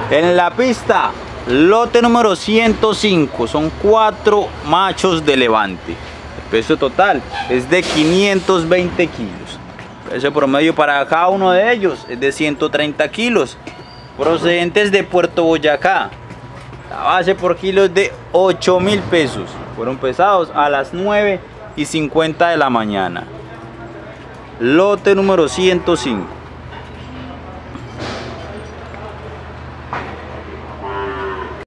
En la pista, lote número 105, son 4 machos de levante. El peso total es de 520 kilos. El peso promedio para cada uno de ellos es de 130 kilos. Procedentes de Puerto Boyacá. La base por kilo es de 8.000 pesos. Fueron pesados a las 9:50 de la mañana. Lote número 105.